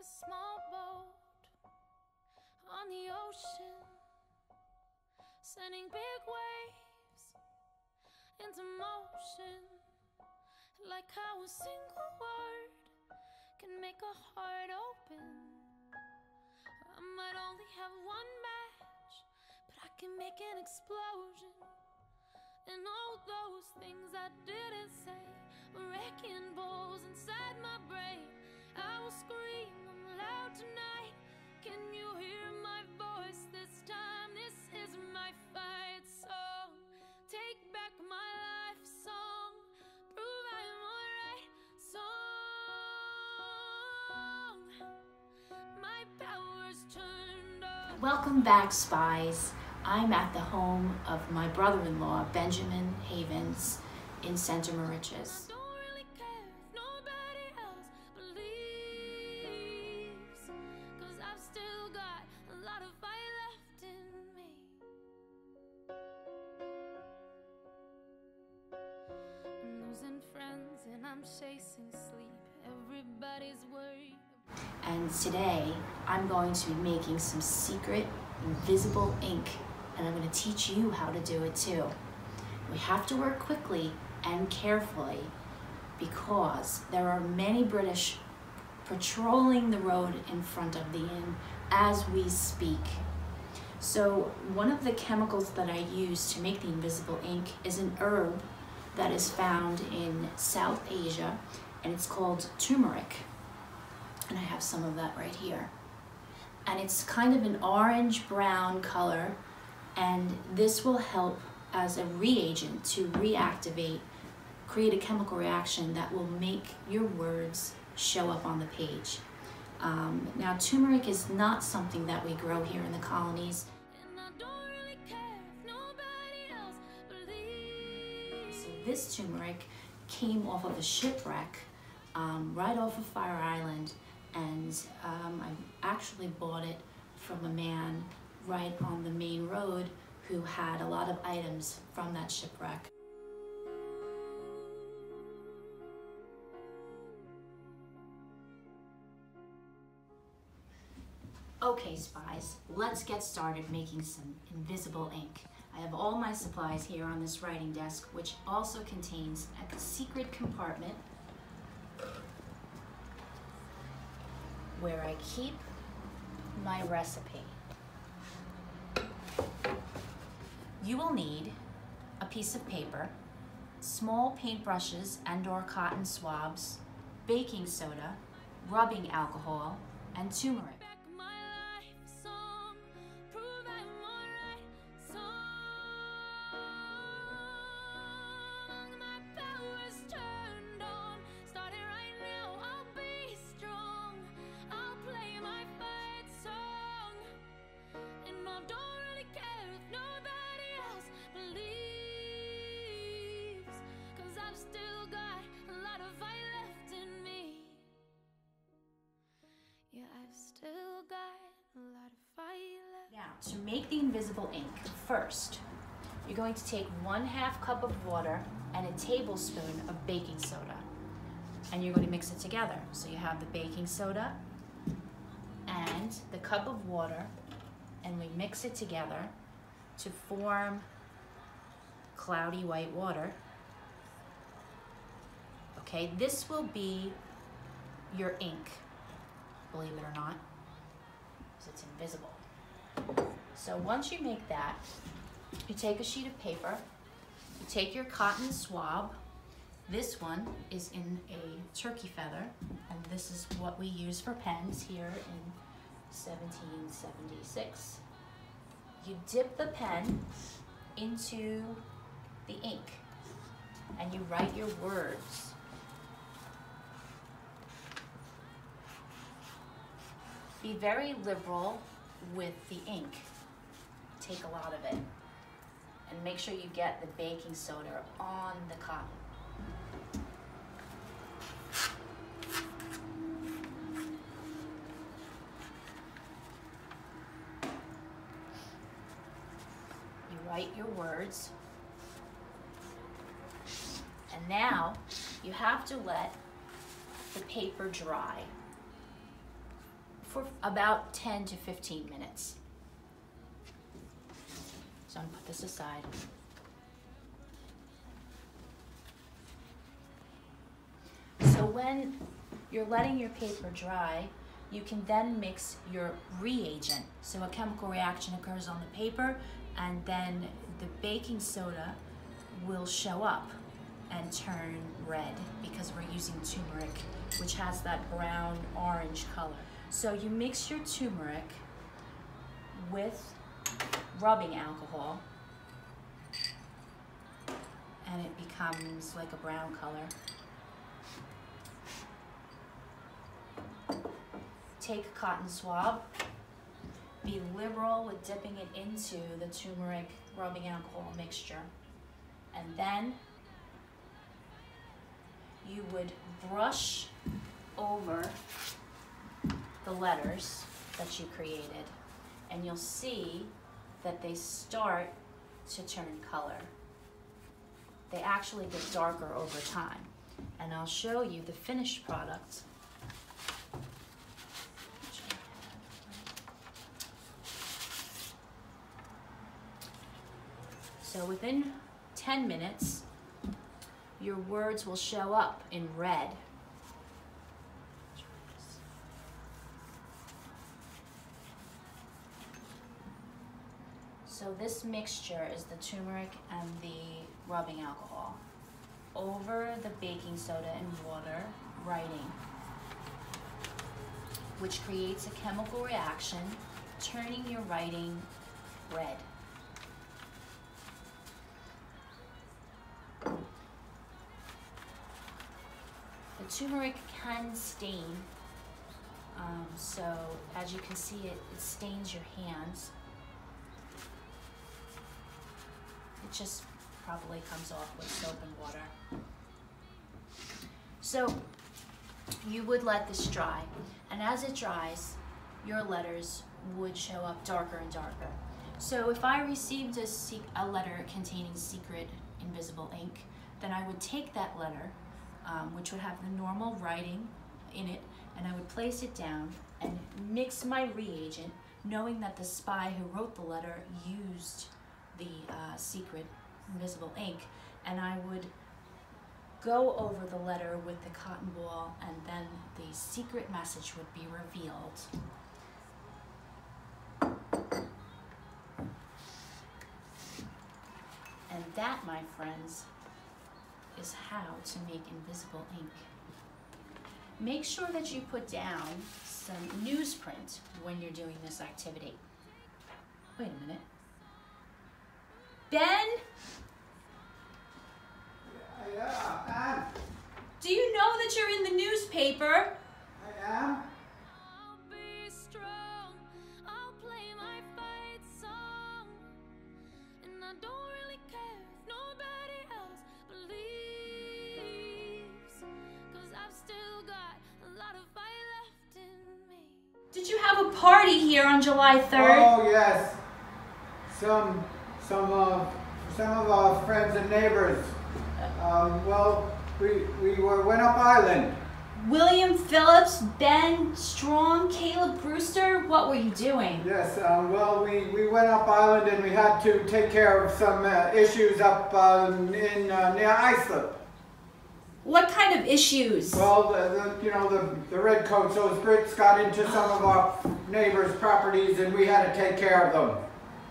a small boat on the ocean, sending big waves into motion, like how a single word can make a heart open. I might only have one match, but I can make an explosion. And all those things I didn't say were wrecking balls inside my brain. I will scream, I'm loud tonight. Can you hear my voice this time? This is my fight song. Take back my life song. Prove I'm alright song. My power's turned on. Welcome back, spies. I'm at the home of my brother-in-law, Benjamin Havens, in Center Moriches. I don't really care if nobody else believes, 'cause I've still got a lot of fight left in me. I'm losing friends and I'm chasing sleep. Everybody's worried. And today, I'm going to be making some secret, invisible ink, and I'm going to teach you how to do it too. We have to work quickly and carefully because there are many British patrolling the road in front of the inn as we speak. So one of the chemicals that I use to make the invisible ink is an herb that is found in South Asia, and it's called turmeric. And I have some of that right here. And it's kind of an orange-brown color, and this will help as a reagent to reactivate, create a chemical reaction that will make your words show up on the page. Now, turmeric is not something that we grow here in the colonies. And I don't really care if nobody else believes. So this turmeric came off of a shipwreck right off of Fire Island, and I actually bought it from a man right on the main road who had a lot of items from that shipwreck. Okay, spies, let's get started making some invisible ink. I have all my supplies here on this writing desk, which also contains a secret compartment where I keep my recipe. You will need a piece of paper, small paintbrushes and/or cotton swabs, baking soda, rubbing alcohol, and turmeric. Back my life song. Prove I'm alright song. My power's turned on. Starting right now, I'll be strong. I'll play my fight song. And I don't really care if nobody else believes, 'cause I've still got a lot of fight left in me. Yeah, I've still got a lot of fight left. Now, to make the invisible ink, first, you're going to take 1/2 cup of water and a tablespoon of baking soda, and you're going to mix it together. So you have the baking soda and the cup of water, and we mix it together to form cloudy white water. Okay, this will be your ink, believe it or not, because it's invisible. So once you make that, you take a sheet of paper, you take your cotton swab. This one is in a turkey feather, and this is what we use for pens here in 1776. You dip the pen into the ink, and you write your words. Be very liberal with the ink. Take a lot of it. And make sure you get the baking soda on the cotton. You write your words. And now you have to let the paper dry. for about 10 to 15 minutes. So I'm gonna put this aside. So when you're letting your paper dry, you can then mix your reagent. So a chemical reaction occurs on the paper, and then the baking soda will show up and turn red because we're using turmeric, which has that brown orange color. So you mix your turmeric with rubbing alcohol, and it becomes like a brown color. Take a cotton swab, be liberal with dipping it into the turmeric rubbing alcohol mixture, and then you would brush over the letters that you created, and you'll see that they start to turn color. They actually get darker over time, and I'll show you the finished product. So within 10 minutes, your words will show up in red. So this mixture is the turmeric and the rubbing alcohol over the baking soda and water writing, which creates a chemical reaction, turning your writing red. The turmeric can stain, so as you can see, it stains your hands. It just probably comes off with soap and water. So you would let this dry, and as it dries, your letters would show up darker and darker. So if I received a letter containing secret invisible ink, then I would take that letter, which would have the normal writing in it, and I would place it down and mix my reagent, knowing that the spy who wrote the letter used the secret invisible ink, and I would go over the letter with the cotton ball, and then the secret message would be revealed. And that, my friends, is how to make invisible ink. Make sure that you put down some newsprint when you're doing this activity. Wait a minute. Ben? Yeah, Ann. Do you know that you're in the newspaper? I am. I'll be strong. I'll play my fight song. And I don't really care if nobody else believes. 'Cause I've still got a lot of fight left in me. Did you have a party here on July 3rd? Oh yes. Some of our friends and neighbors. Well, we went up island. William Phillips, Ben Strong, Caleb Brewster, what were you doing? Yes. Well, we went up island and we had to take care of some issues up near Islip. What kind of issues? Well, the redcoats, those Brits got into some of our neighbors' properties and we had to take care of them.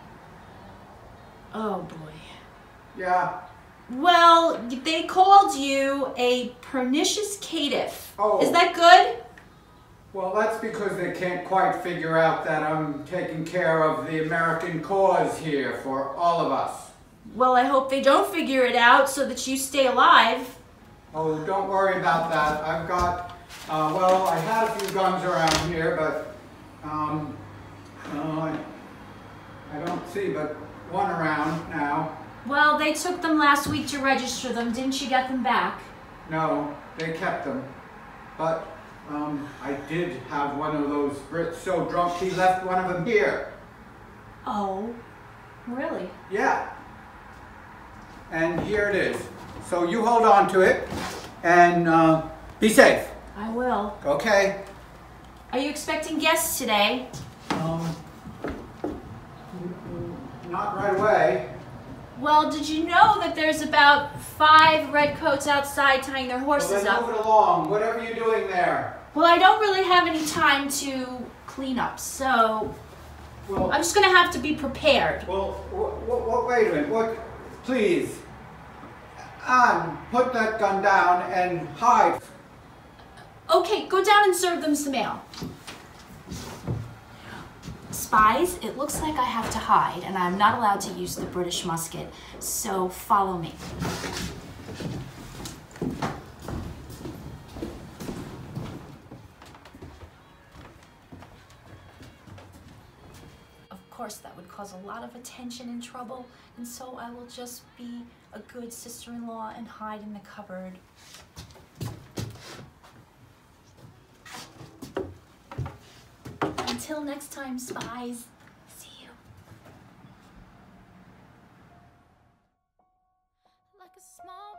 Oh boy. Yeah. Well, they called you a pernicious caitiff. Oh. Is that good? Well, that's because they can't quite figure out that I'm taking care of the American cause here for all of us. Well, I hope they don't figure it out so that you stay alive. Oh, don't worry about that. I've got, well, I had a few guns around here, but I don't see but one around now. Well, they took them last week to register them. Didn't you get them back? No, they kept them. But I did have one of those Brits so drunk he left one of them here. Oh, really? Yeah. And here it is. So you hold on to it and be safe. I will. Okay. Are you expecting guests today? Not right away. Well, did you know that there's about 5 redcoats outside tying their horses Well, then up? move it along. What are you doing there? Well, I don't really have any time to clean up, so Well, I'm just gonna have to be prepared. well, wait a minute. What? Please, Anne, put that gun down and hide. Okay, go down and serve them some ale. Spies, it looks like I have to hide, and I'm not allowed to use the British musket, so follow me. Of course, that would cause a lot of attention and trouble, and so I will just be a good sister-in-law and hide in the cupboard. Until next time, spies. See you. Like a small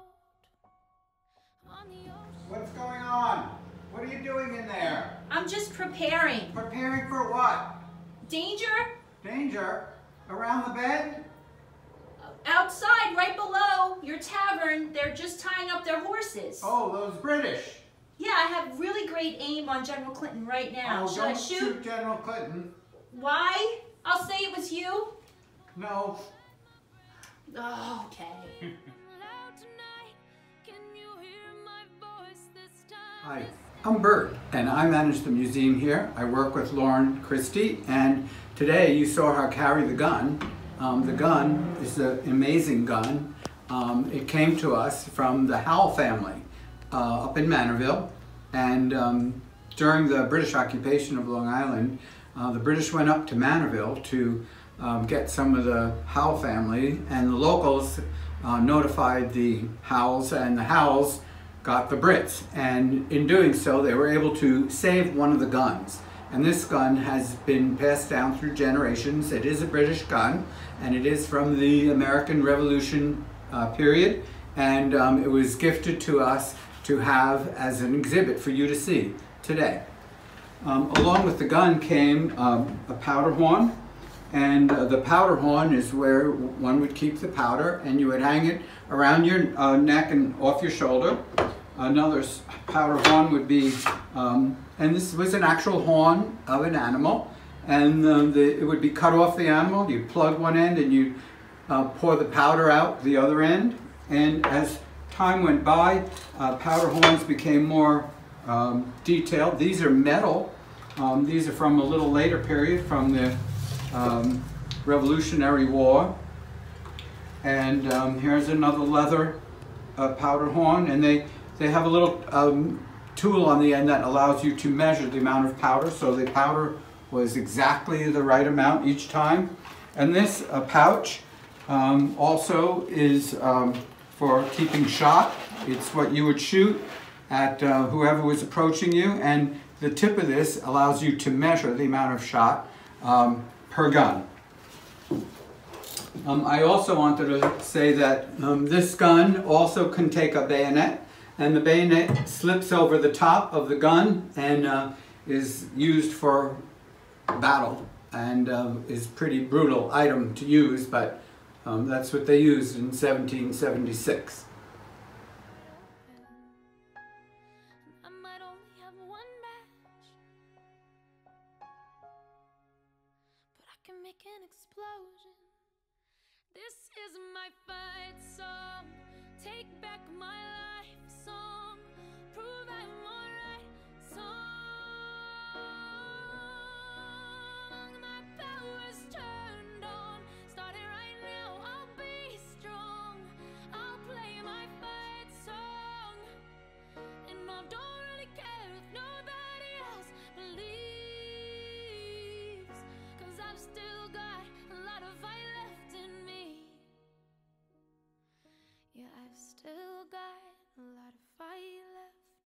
boat on the ocean. What's going on? What are you doing in there? I'm just preparing. Preparing for what? Danger? Danger? Around the bed? Outside, right below your tavern, they're just tying up their horses. Oh, those British. Yeah, I have really great aim on General Clinton right now. Oh, Should I don't shoot? General Clinton. Why? I'll say it was you. No. Oh, okay. Loud tonight. Can you hear my voice this time? Hi, I'm Bert, and I manage the museum here. I work with Lauren Christie, and today you saw her carry the gun. The gun is an amazing gun. It came to us from the Howell family up in Manorville, and during the British occupation of Long Island, the British went up to Manorville to get some of the Howell family, and the locals notified the Howells, and the Howells got the Brits, and in doing so they were able to save one of the guns. And this gun has been passed down through generations. It is a British gun, and it is from the American Revolution period, and it was gifted to us to have as an exhibit for you to see today. Along with the gun came a powder horn, and the powder horn is where one would keep the powder, and you would hang it around your neck and off your shoulder. Another powder horn would be, and this was an actual horn of an animal, and it would be cut off the animal. You'd plug one end and you'd pour the powder out the other end, and as time went by, powder horns became more detailed. These are metal. These are from a little later period, from the Revolutionary War. And here's another leather powder horn, and they have a little tool on the end that allows you to measure the amount of powder, so the powder was exactly the right amount each time. And this pouch also is for keeping shot. It's what you would shoot at whoever was approaching you, and the tip of this allows you to measure the amount of shot per gun. I also wanted to say that this gun also can take a bayonet, and the bayonet slips over the top of the gun and is used for battle, and is a pretty brutal item to use, but that's what they used in 1776. I might only have one match, but I can make an explosion. This is my fight song. Take back my life.